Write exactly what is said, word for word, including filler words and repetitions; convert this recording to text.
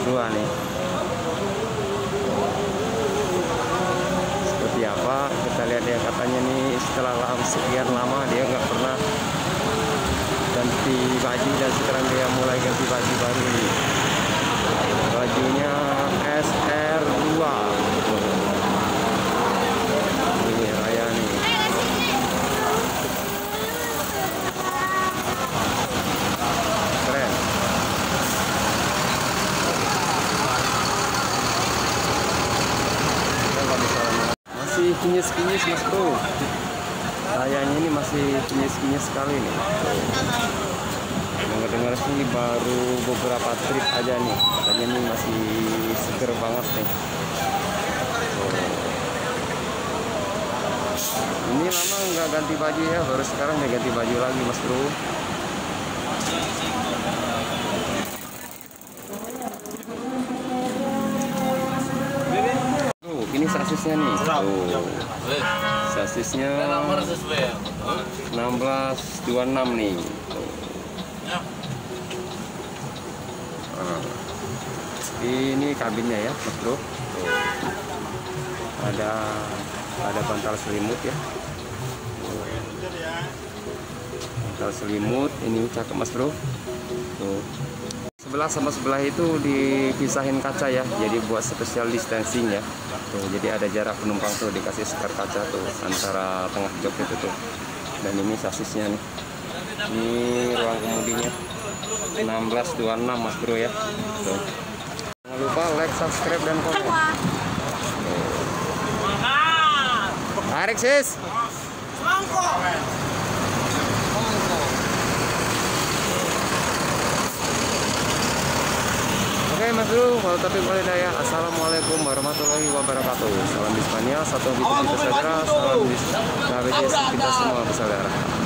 dua nih. Seperti apa kita lihat ya, katanya nih setelah lama, sekian lama dia nggak pernah ganti baju dan sekarang dia mulai ganti baju baru nih. Bajunya S R dua. Ini Raya nih. Keren. Masih kinyis-kinyis mas bro. Rayanya ini masih kinyis-kinyis sekali nih. Dengar-dengar sih baru beberapa trip aja nih. Katanya nih masih seger banget nih. Ini lama nggak ganti baju ya, baru sekarang dia ganti baju lagi mas bro. Tuh, ini sasisnya nih. Tuh. Sasisnya enam belas dua puluh enam nih. Nah, ini kabinnya ya mas bro. Tuh. Ada ada bantal selimut ya. Bantal selimut ini cakep mas bro. Tuh. Sebelah sama sebelah itu dipisahin kaca ya, jadi buat special distancing ya. Tuh, jadi ada jarak penumpang tuh, dikasih sekat kaca tuh antara tengah jok itu tuh. Dan ini sasisnya nih. Ini ruang kemudinya enam belas dua puluh enam mas bro ya. Tuh. Jangan lupa like, subscribe dan komen. Tarik sis. Oke mas bro, kalau tapi boleh daya. Assalamualaikum warahmatullahi wabarakatuh. Salam di Spanyol, satu bisnis kita saudara. Salam di kita semua bersaudara.